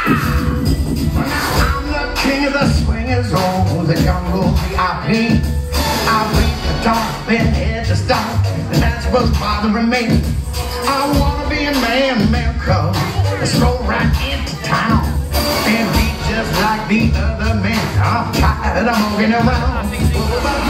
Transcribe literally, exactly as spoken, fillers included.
I'm the king of the swingers, oh, the jungle V I P. I beat the top and head to stop, and that's what's bothering me. I wanna be a man, man cub, stroll right into town and be just like the other men. I'm tired of moving around.